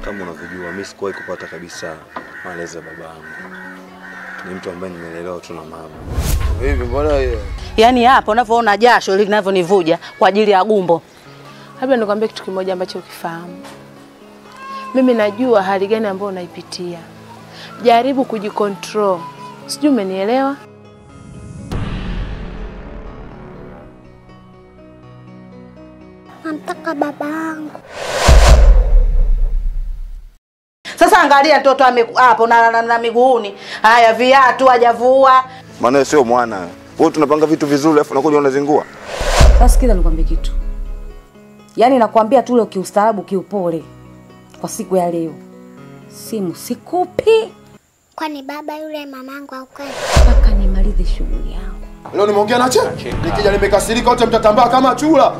kama unavyojua mimi sikuwahi kupata kabisa malezi ya babangu. Ni mtu ambaye nimelelewa tu na mama. Hivi mbona hiyo? Yaani hapa unavyoona jasho linavyonivuja kwa ajili ya gumbo. Labda nikwambie kitu kimoja ambacho ukifahamu. Mimi najua hali gani ambayo unaipitia. Jaribu kujikontrol. Sijui umenielewa? Namtaka babangu. Sasa angalia mtoto hapo na miguuni. Haya viatu hajavua. Maana sio mwana. Wewe tunapanga vitu vizuri afu unakuja unazingua. Sasa sikiza nikwambie kitu. Yaani nakwambia tu leo kiustaarabu kiupole. Kwa siku ya leo. Simu sikupi. Kwani baba yule mamangu au kwani? Mpaka nimalize shughuli yangu. Leo nimeongea na Che. Nikija nimekasirika wote mtatambaa kama chura.